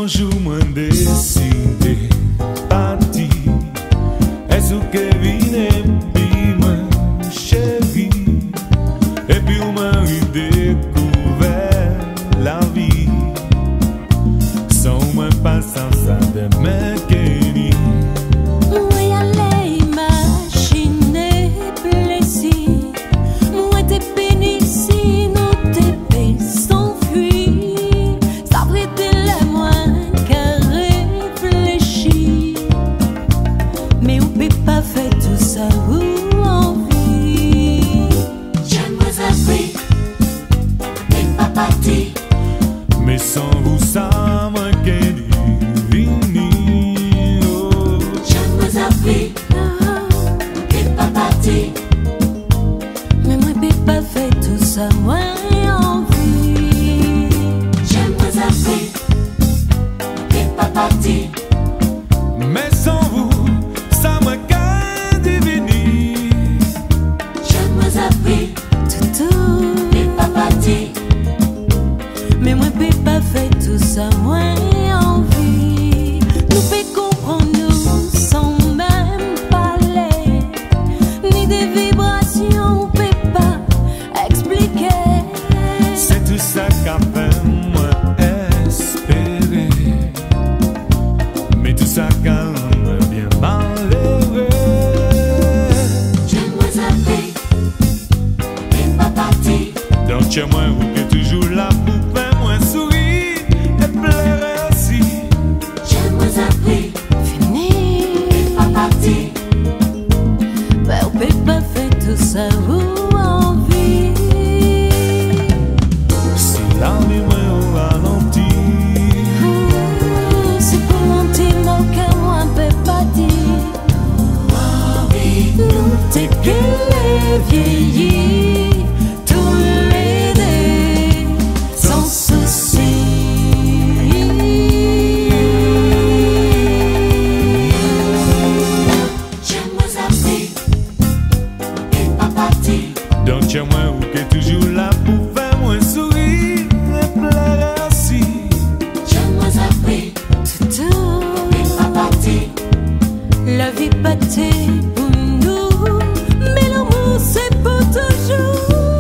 un jour moi décidé parti, est-ce que vine puis moi chérie, et puis on m'a découvert la vie, sans moi pas sans ça de me guérir. Moi allais imaginer plaisir, moi t'es béni si nous t'es béni s'enfuir, ça prête la moins qu'à réfléchir, mais on peut pas faire tout ça où envie. J'aimerais appris, mais pas parti. Mais sans vous ça moi guérir. J'aimerais appris, mais pas parti. Mais moi peux pas faire tout ça moi envie. J'aimerais appris, mais pas parti. Mais sans vous, ça me garde devenir. J'aimerais appris, Tout, mais pas parti. mais moi peux pas faire tout ça moi envie. Nous peut comprendre nous sans même parler, ni des vibrations on peut pas expliquer. C'est tout ça qu'a fait moi espérer. Mais tout ça qu'a me bien malheureux. J'aimerais appris, mais pas parti. Donc chez moi, vous êtes toujours là pour faire moi sourire et pleurer aussi. J'aimerais appris, Fini, mais pas parti. ben on peut pas faire tout ça où envie. Si la vie me ralentit, C'est pour mon petit mot que moi peut pas dire. Nous t'es que les vieillis, tous les deux, sans souci. J'aimerais appris, mais pas parti. donc chez moi, vous êtes toujours là pour faire moi sourire et pleurer aussi. J'aimerais appris, Tout, mais pas parti. la vie battait pour nous, mais l'amour c'est pour toujours.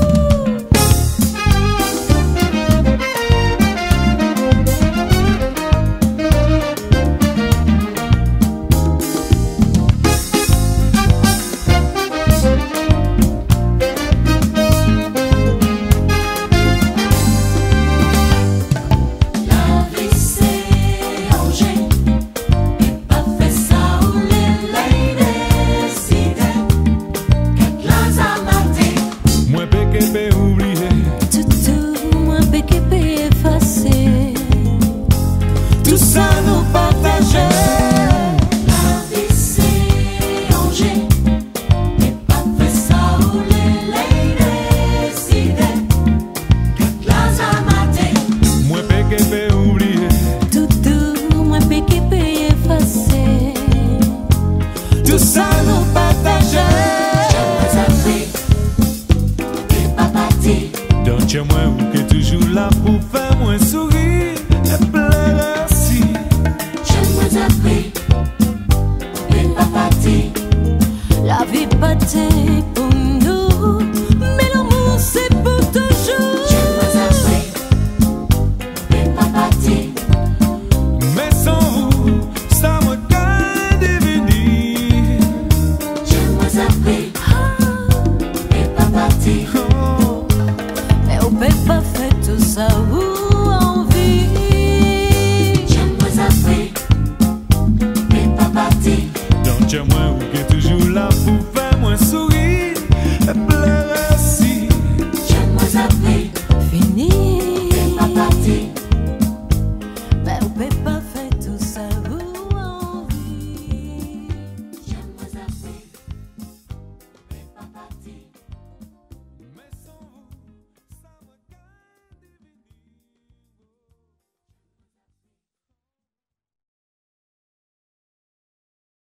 La vie c'est Angers, et pas fait ça où les décidé. Qu'être là à mater, Moi, péché, peut oublier. Tout, moi péché peut effacer. Tout ça nous partageait. la vie c'est Angers, et pas fait ça où les décidé. Qu'être là à mater, Moi, péché, peut oublier. Tout, moi péché peut effacer. Tout ça nous partageait. j'aimerais appris, mais pas parti. Donc chez moi, vous êtes toujours là pour faire moi sourire et pleurer aussi. J'aimerais appris, mais pas parti. La vie battait pour nous, mais l'amour c'est pour toujours. J'aimerais appris, mais pas parti. Mais sans vous, ça me garde devenir. J'aimerais appris, mais pas parti. Oh, Mais on peut pas faire tout ça où envie. J'aimerais appris, mais pas parti. donc chez moi, vous êtes toujours là pour faire moi sourire et pleurer